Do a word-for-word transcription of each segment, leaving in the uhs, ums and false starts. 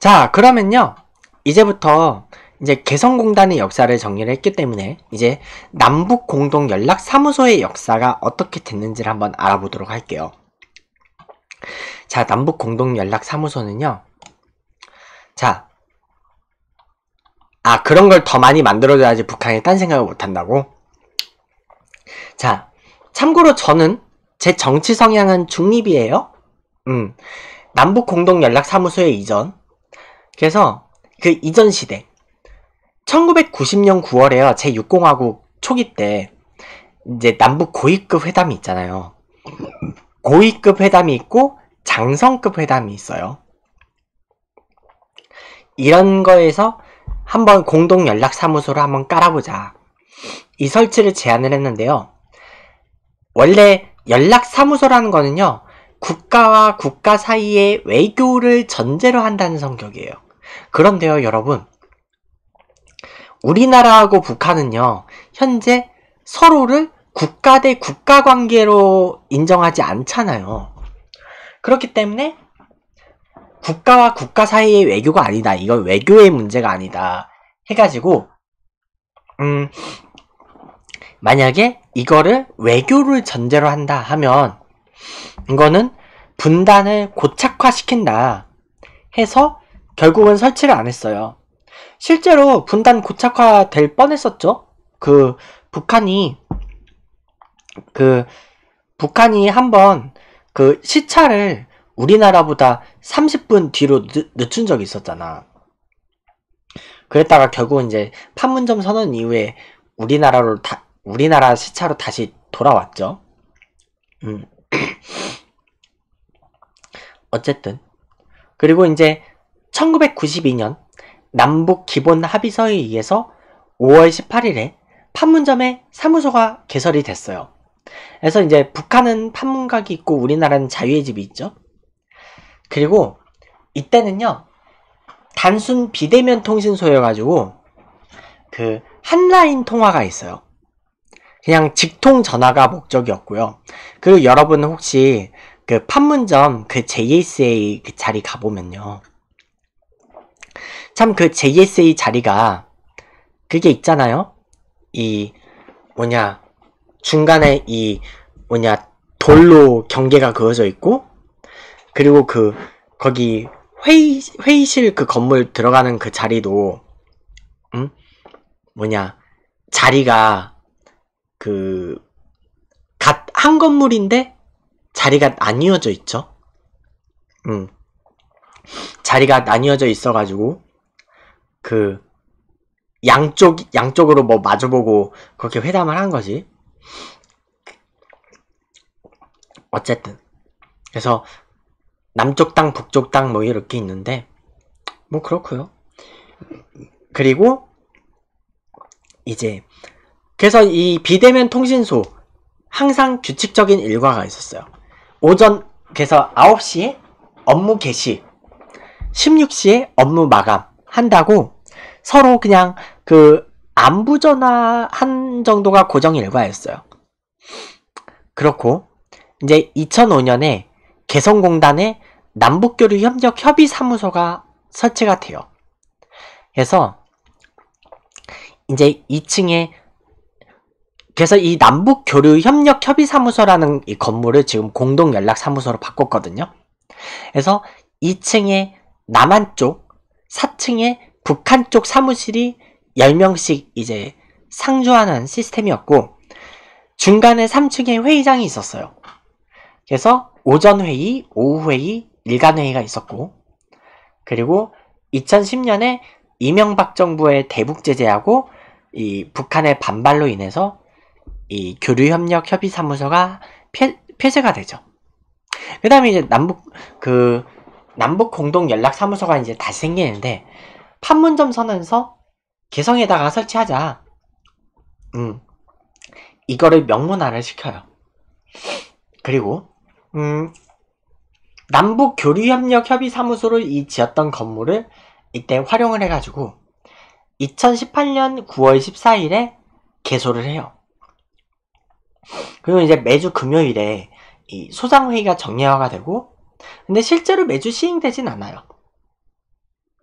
자, 그러면요. 이제부터 이제 개성공단의 역사를 정리를 했기 때문에 이제 남북공동연락사무소의 역사가 어떻게 됐는지를 한번 알아보도록 할게요. 자, 남북공동연락사무소는요. 자, 아, 그런 걸 더 많이 만들어줘야지 북한이 딴 생각을 못한다고? 자, 참고로 저는 제 정치 성향은 중립이에요. 음, 남북공동연락사무소의 이전. 그래서 그 이전 시대 천구백구십 년 구월에요. 제육 공화국 초기 때 이제 남북 고위급 회담이 있잖아요. 고위급 회담이 있고 장성급 회담이 있어요. 이런 거에서 한번 공동연락사무소를 한번 깔아보자. 이 설치를 제안을 했는데요. 원래 연락사무소라는 거는요. 국가와 국가 사이의 외교를 전제로 한다는 성격이에요. 그런데요, 여러분. 우리나라하고 북한은요. 현재 서로를 국가 대 국가 관계로 인정하지 않잖아요. 그렇기 때문에 국가와 국가 사이의 외교가 아니다. 이건 외교의 문제가 아니다. 해가지고 음 만약에 이거를 외교를 전제로 한다 하면 이거는 분단을 고착화시킨다 해서 결국은 설치를 안 했어요. 실제로 분단 고착화 될 뻔했었죠. 그 북한이 그 북한이 한번 그 시차를 우리나라보다 삼십 분 뒤로 늦, 늦춘 적이 있었잖아. 그랬다가 결국은 이제 판문점 선언 이후에 우리나라로 다 우리나라 시차로 다시 돌아왔죠. 음. 어쨌든 그리고 이제 천구백구십이 년 남북 기본 합의서에 의해서 오월 십팔일에 판문점에 사무소가 개설이 됐어요. 그래서 이제 북한은 판문각이 있고 우리나라는 자유의 집이 있죠. 그리고 이때는요. 단순 비대면 통신소여가지고 그 한라인 통화가 있어요. 그냥 직통 전화가 목적이었고요. 그리고 여러분 혹시 그 판문점 그 제이에스에이 그 자리 가보면요. 참 그 제이에스에이 자리가 그게 있잖아요. 이 뭐냐 중간에 이 뭐냐 돌로 경계가 그어져 있고 그리고 그 거기 회의 회의실 그 건물 들어가는 그 자리도 음 뭐냐 자리가 그 갓 한 건물인데 자리가 나뉘어져 있죠. 음 자리가 나뉘어져 있어가지고 그 양쪽 양쪽으로 뭐 마주보고 그렇게 회담을 한 거지. 어쨌든 그래서 남쪽 땅 북쪽 땅 뭐 이렇게 있는데 뭐 그렇고요. 그리고 이제 그래서 이 비대면 통신소 항상 규칙적인 일과가 있었어요. 오전 그래서 아홉 시에 업무 개시, 십육 시에 업무 마감 한다고 서로 그냥 그 안부 전화 한 정도가 고정 일과였어요. 그렇고 이제 이천오 년에 개성공단에 남북교류 협력 협의 사무소가 설치가 돼요. 그래서 이제 이 층에 그래서 이 남북교류 협력 협의 사무소라는 이 건물을 지금 공동연락사무소로 바꿨거든요. 그래서 이 층에 남한 쪽, 사 층에 북한 쪽 사무실이 열 명씩 이제 상주하는 시스템이었고 중간에 삼 층에 회의장이 있었어요. 그래서 오전 회의, 오후 회의, 일간 회의가 있었고 그리고 이천십 년에 이명박 정부의 대북 제재하고 이 북한의 반발로 인해서 이 교류협력 협의사무소가 폐, 폐쇄가 되죠. 그 다음에 이제 남북 그 남북 공동연락사무소가 이제 다시 생기는데 판문점 선언서 개성에다가 설치하자. 음 이거를 명문화를 시켜요. 그리고 음 남북 교류협력 협의사무소를 이 지었던 건물을 이때 활용을 해가지고 이천십팔 년 구월 십사일에 개소를 해요. 그리고 이제 매주 금요일에 이 소상회의가 정례화가 되고 근데 실제로 매주 시행되진 않아요.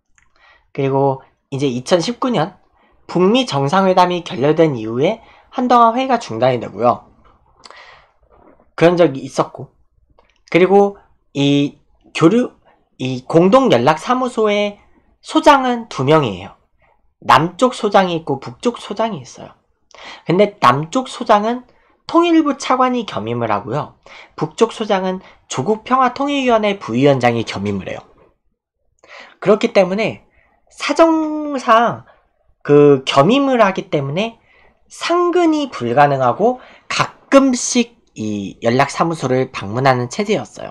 그리고 이제 이천십구 년 북미 정상회담이 결렬된 이후에 한동안 회의가 중단이 되고요. 그런 적이 있었고, 그리고 이 교류, 이 공동연락사무소의 소장은 두 명이에요. 남쪽 소장이 있고 북쪽 소장이 있어요. 근데 남쪽 소장은 통일부 차관이 겸임을 하고요. 북쪽 소장은 조국평화통일위원회 부위원장이 겸임을 해요. 그렇기 때문에 사정상 그 겸임을 하기 때문에 상근이 불가능하고 가끔씩 이 연락사무소를 방문하는 체제였어요.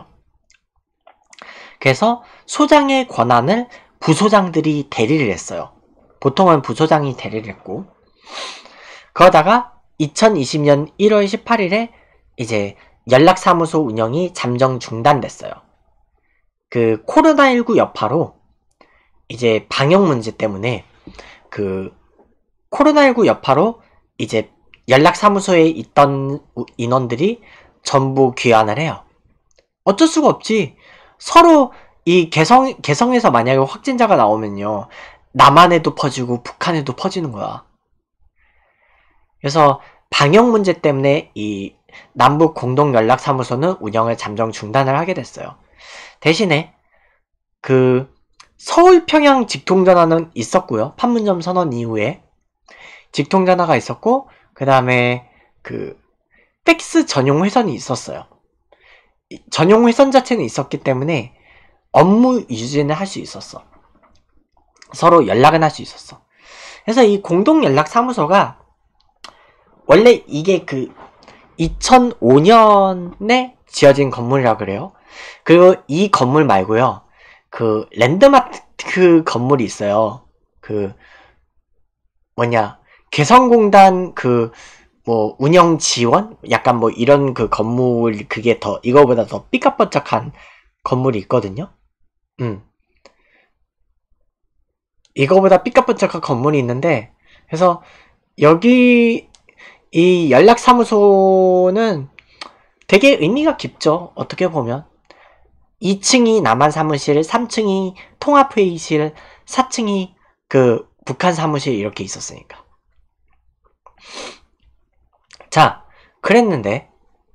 그래서 소장의 권한을 부소장들이 대리를 했어요. 보통은 부소장이 대리를 했고, 그러다가 이천이십 년 일월 십팔일에 이제 연락사무소 운영이 잠정 중단됐어요. 그 코로나십구 여파로 이제 방역 문제 때문에 그 코로나십구 여파로 이제 연락사무소에 있던 인원들이 전부 귀환을 해요. 어쩔 수가 없지. 서로 이 개성, 개성에서 만약에 확진자가 나오면요, 남한에도 퍼지고 북한에도 퍼지는 거야. 그래서 방역 문제 때문에 이 남북 공동연락사무소는 운영을 잠정 중단을 하게 됐어요. 대신에 그 서울 평양 직통전화는 있었고요. 판문점 선언 이후에 직통전화가 있었고, 그 다음에 그 팩스 전용 회선이 있었어요. 전용 회선 자체는 있었기 때문에 업무 유지는 할 수 있었어. 서로 연락은 할 수 있었어. 그래서 이 공동연락사무소가 원래 이게 그 이천오 년에 지어진 건물이라 그래요. 그리고 이 건물 말고요, 그 랜드마크 건물이 있어요. 그 뭐냐, 개성공단 그 뭐 운영 지원? 약간 뭐 이런 그 건물, 그게 더 이거보다 더 삐까뻔쩍한 건물이 있거든요. 음. 이거보다 삐까뻔쩍한 건물이 있는데, 그래서 여기 이 연락사무소는 되게 의미가 깊죠. 어떻게 보면 이 층이 남한 사무실, 삼 층이 통합회의실, 사 층이 그 북한 사무실 이렇게 있었으니까. 자, 그랬는데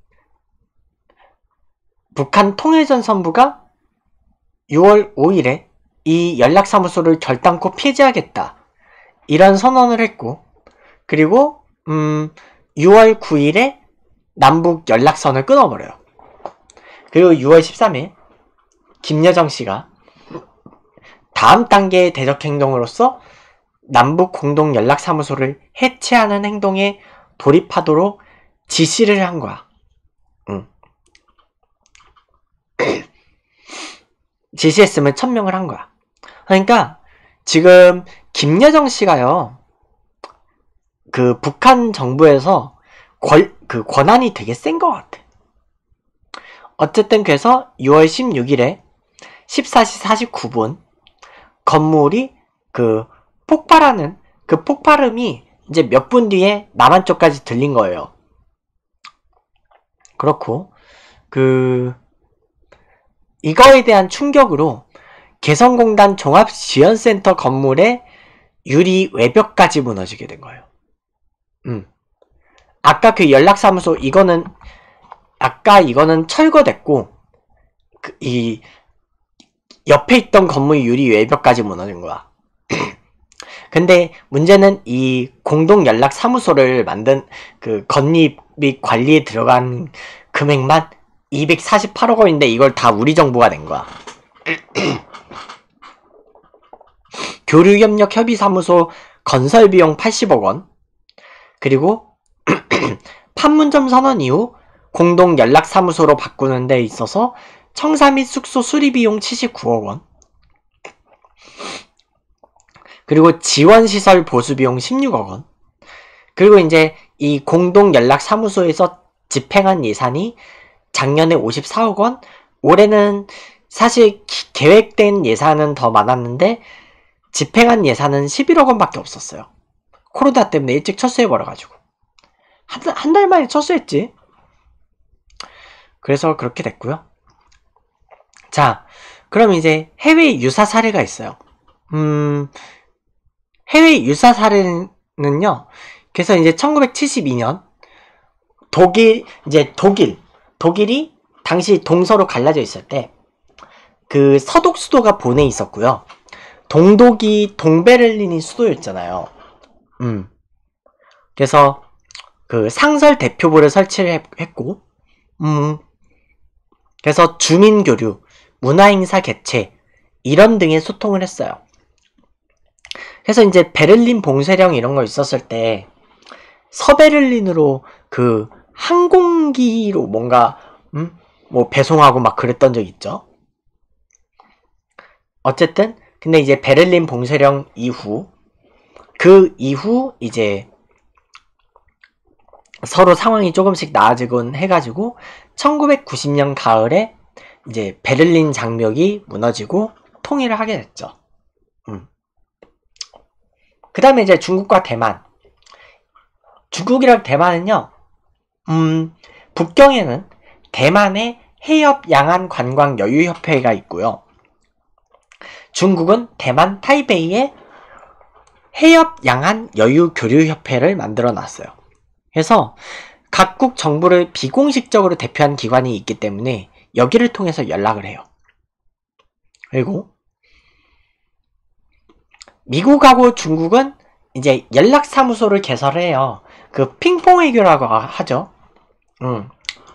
북한 통일전선부가 유월 오일에 이 연락사무소를 결단코 폐지하겠다, 이런 선언을 했고, 그리고 음 유월 구일에 남북 연락선을 끊어버려요. 그리고 유월 십삼일 김여정 씨가 다음 단계의 대적 행동으로서 남북 공동 연락사무소를 해체하는 행동에 돌입하도록 지시를 한 거야. 응. 지시했으면 천명을 한 거야. 그러니까 지금 김여정 씨가요, 그 북한 정부에서 권, 그 권한이 되게 센 것 같아. 어쨌든 그래서 유월 십육일에 십사시 사십구분 건물이 그 폭발하는 그 폭발음이 이제 몇 분 뒤에 남한 쪽까지 들린 거예요. 그렇고 그 이거에 대한 충격으로 개성공단 종합지원센터 건물의 유리 외벽까지 무너지게 된 거예요. 음. 아까 그 연락사무소 이거는 아까 이거는 철거됐고, 그 이 옆에 있던 건물 유리 외벽까지 무너진 거야. 근데 문제는 이 공동연락사무소를 만든 그 건립 및 관리에 들어간 금액만 이백사십팔억 원인데 이걸 다 우리 정부가 낸 거야. 교류협력협의사무소 건설비용 팔십억 원, 그리고 판문점 선언 이후 공동연락사무소로 바꾸는 데 있어서 청사 및 숙소 수리비용 칠십구억 원, 그리고 지원시설 보수비용 십육억 원, 그리고 이제 이 공동연락사무소에서 집행한 예산이 작년에 오십사억 원, 올해는 사실 기, 계획된 예산은 더 많았는데 집행한 예산은 십일억 원밖에 없었어요. 코로나 때문에 일찍 철수해버려가지고. 한, 한 달 만에 철수했지. 그래서 그렇게 됐고요. 자, 그럼 이제 해외 유사 사례가 있어요. 음, 해외 유사 사례는요. 그래서 이제 천구백칠십이 년 독일 이제 독일 독일이 당시 동서로 갈라져 있을 때 그 서독 수도가 본에 있었고요. 동독이 동베를린이 수도였잖아요. 음. 그래서 그 상설 대표부를 설치를 했고, 음. 그래서 주민 교류, 문화 행사 개최 이런 등의 소통을 했어요. 그래서 이제 베를린 봉쇄령 이런 거 있었을 때 서베를린으로 그 항공기로 뭔가 음? 뭐 배송하고 막 그랬던 적 있죠. 어쨌든 근데 이제 베를린 봉쇄령 이후 그 이후 이제 서로 상황이 조금씩 나아지곤 해가지고 천구백구십 년 가을에 이제 베를린 장벽이 무너지고 통일을 하게 됐죠. 음. 그 다음에 이제 중국과 대만. 중국이랑 대만은요, 음, 북경에는 대만의 해협 양안 관광 여유협회가 있고요. 중국은 대만 타이베이에 해협 양안 여유 교류협회를 만들어 놨어요. 그래서 각국 정부를 비공식적으로 대표하는 기관이 있기 때문에 여기를 통해서 연락을 해요. 그리고 미국하고 중국은 이제 연락사무소를 개설해요. 그 핑퐁 외교라고 하죠. 음.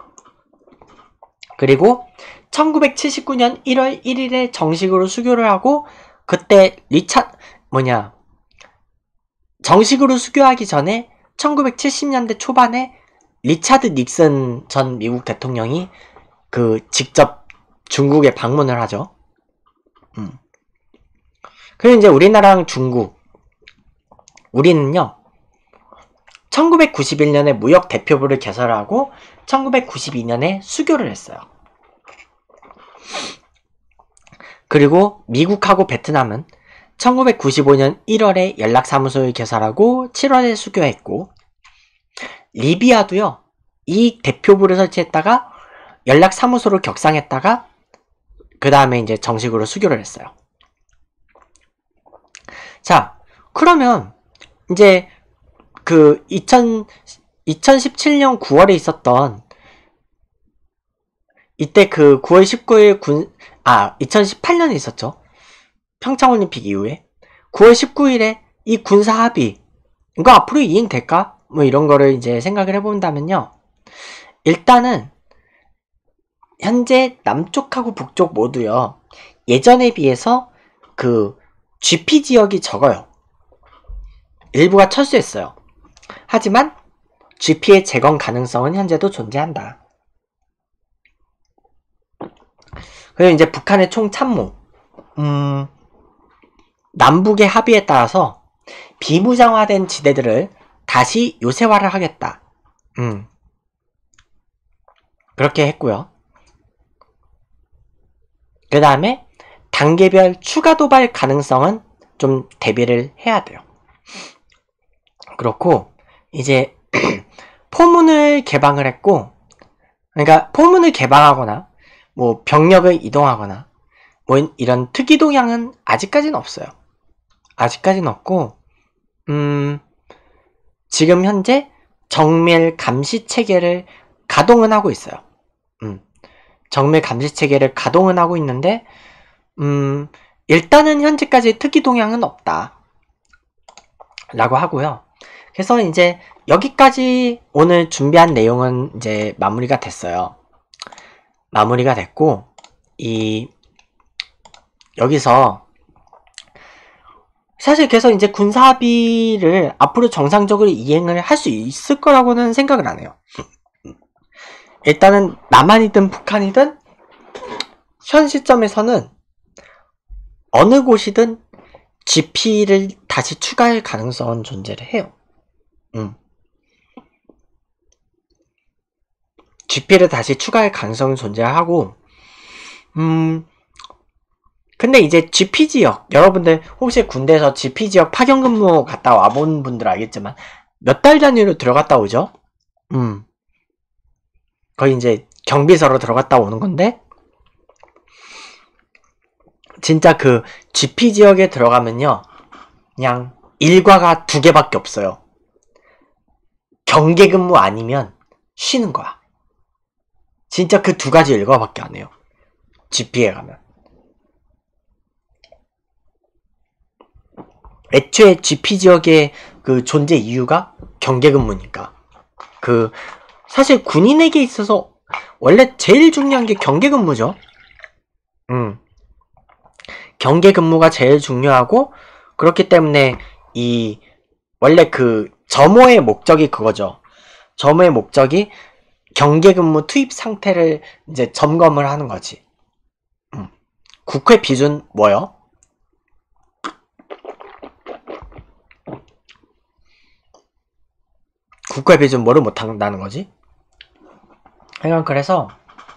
그리고 천구백칠십구 년 일월 일일에 정식으로 수교를 하고 그때 리차 뭐냐 정식으로 수교하기 전에 천구백칠십 년대 초반에 리차드 닉슨 전 미국 대통령이 그 직접 중국에 방문을 하죠. 음. 그리고 이제 우리나라랑 중국 우리는요 천구백구십일 년에 무역 대표부를 개설하고 천구백구십이 년에 수교를 했어요. 그리고 미국하고 베트남은 천구백구십오 년 일월에 연락사무소를 개설하고 칠월에 수교했고 리비아도요 이 대표부를 설치했다가 연락사무소를 격상했다가 그 다음에 이제 정식으로 수교를 했어요. 자, 그러면 이제 그 이천십칠 년 구월에 있었던 이때 그 구월 십구일 군, 아, 이천십팔 년에 있었죠. 평창올림픽 이후에. 구월 십구일에 이 군사 합의, 이거 앞으로 이행될까? 뭐 이런 거를 이제 생각을 해본다면요. 일단은, 현재 남쪽하고 북쪽 모두요. 예전에 비해서 그 지피 지역이 적어요. 일부가 철수했어요. 하지만 지피의 재건 가능성은 현재도 존재한다. 그리고 이제 북한의 총참모, 음, 남북의 합의에 따라서 비무장화된 지대들을 다시 요새화를 하겠다. 음, 그렇게 했고요. 그 다음에 단계별 추가 도발 가능성은 좀 대비를 해야 돼요. 그렇고 이제 포문을 개방을 했고, 그러니까 포문을 개방하거나 뭐 병력을 이동하거나 뭐 이런 특이 동향은 아직까지는 없어요. 아직까지는 없고, 음, 지금 현재 정밀 감시 체계를 가동은 하고 있어요. 음, 정밀 감시 체계를 가동은 하고 있는데, 음, 일단은 현재까지 특이 동향은 없다. 라고 하고요. 그래서 이제 여기까지 오늘 준비한 내용은 이제 마무리가 됐어요. 마무리가 됐고, 이, 여기서, 사실 그래서 이제 군사합의를 앞으로 정상적으로 이행을 할 수 있을 거라고는 생각을 안 해요. 일단은 남한이든 북한이든 현 시점에서는 어느 곳이든 지피를 다시 추가할 가능성은 존재를 해요. 음. 지피를 다시 추가할 가능성은 존재하고, 음, 근데 이제 지피 지역, 여러분들 혹시 군대에서 지피 지역 파견 근무 갔다 와본 분들 알겠지만, 몇 달 단위로 들어갔다 오죠? 음. 거의 이제 경비서로 들어갔다 오는 건데, 진짜 그 지피 지역에 들어가면요, 그냥 일과가 두 개밖에 없어요. 경계 근무 아니면 쉬는 거야. 진짜 그 두 가지 일과밖에 안 해요. 지피에 가면. 애초에 지피 지역의 그 존재 이유가 경계 근무니까. 그 사실 군인에게 있어서 원래 제일 중요한 게 경계 근무죠. 음. 경계 근무가 제일 중요하고, 그렇기 때문에 이 원래 그 점호의 목적이 그거죠. 점호의 목적이 경계 근무 투입 상태를 이제 점검을 하는 거지. 음. 국회 비준 뭐요? 국회 비준 뭐를 못한다는 거지? 그러니까 그래서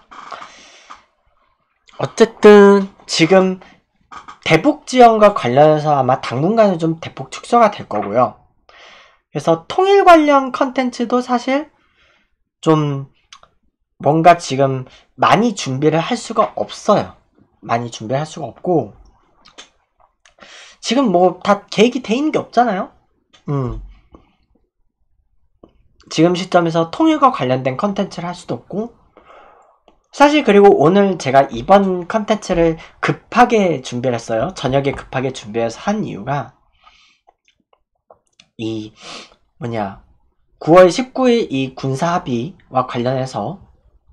어쨌든 지금 대북 지원과 관련해서 아마 당분간은 좀 대폭 축소가 될 거고요. 그래서 통일 관련 컨텐츠도 사실 좀 뭔가 지금 많이 준비를 할 수가 없어요. 많이 준비를 할 수가 없고, 지금 뭐 다 계획이 돼 있는 게 없잖아요. 음. 지금 시점에서 통일과 관련된 컨텐츠를 할 수도 없고, 사실 그리고 오늘 제가 이번 컨텐츠를 급하게 준비를 했어요. 저녁에 급하게 준비해서 한 이유가 이 뭐냐 구월 십구일 이 군사합의와 관련해서,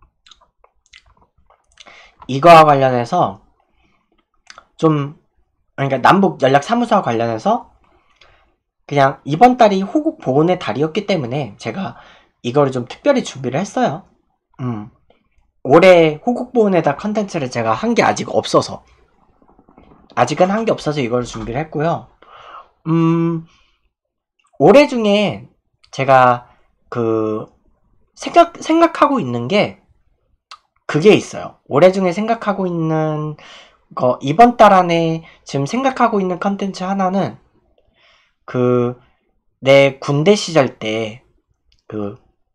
이거와 관련해서 좀, 그러니까 남북 연락사무소와 관련해서 그냥 이번 달이 호국 보훈의 달이었기 때문에 제가 이거를 좀 특별히 준비를 했어요. 음. 올해 호국 보훈의 달 컨텐츠를 제가 한 게 아직 없어서, 아직은 한 게 없어서 이걸 준비를 했고요. 음, 올해 중에 제가 그 생각, 생각하고 있는 게 그게 있어요. 올해 중에 생각하고 있는 거, 이번 달 안에 지금 생각하고 있는 컨텐츠 하나는 그 내 군대 시절 때 그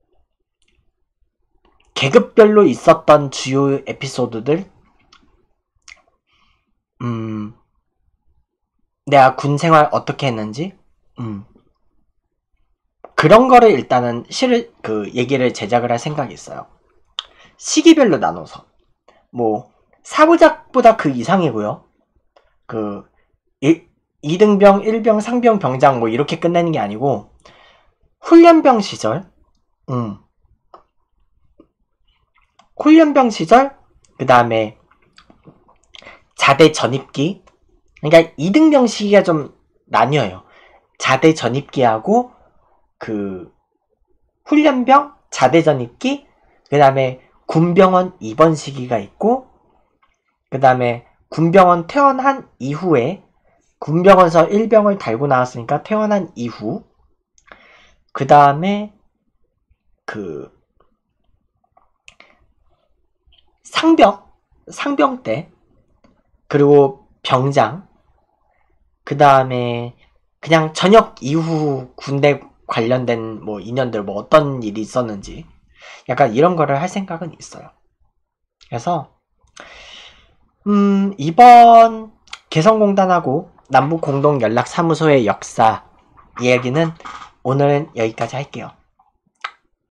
계급별로 있었던 주요 에피소드들, 음, 내가 군 생활 어떻게 했는지, 음, 그런 거를 일단은 실을 그 얘기를 제작을 할 생각이 있어요. 시기별로 나눠서 뭐 사부작보다 그 이상이고요. 그 이 등병, 일 병, 상병, 병장 뭐 이렇게 끝내는 게 아니고, 훈련병 시절, 음, 훈련병 시절, 그 다음에 자대 전입기. 그러니까 이 등병 시기가 좀 나뉘어요. 자대 전입기하고 그 훈련병, 자대 전입기, 그 다음에 군병원 입원 시기가 있고, 그 다음에 군병원 퇴원한 이후에, 군병원에서 일병을 달고 나왔으니까 퇴원한 이후, 그 다음에 그 상병, 상병 때, 그리고 병장, 그 다음에 그냥 전역 이후 군대 관련된 뭐 인연들, 뭐 어떤 일이 있었는지 약간 이런 거를 할 생각은 있어요. 그래서 음, 이번 개성공단하고 남북공동연락사무소의 역사 이야기는 오늘은 여기까지 할게요.